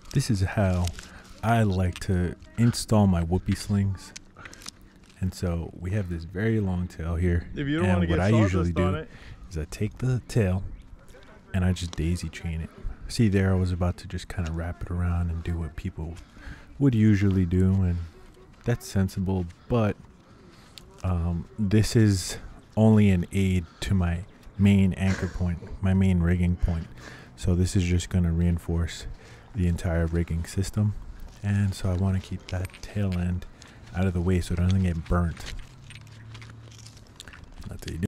this is how I like to install my whoopee slings. And so we have this very long tail here. If you don't and want to get what I usually do is I take the tail and I just daisy chain it. See there, I was about to just kind of wrap it around and do what people would usually do, and that's sensible, but this is only an aid to my main anchor point, my main rigging point. So this is just going to reinforce the entire rigging system, and so I want to keep that tail end out of the way so it doesn't get burnt. That's how you do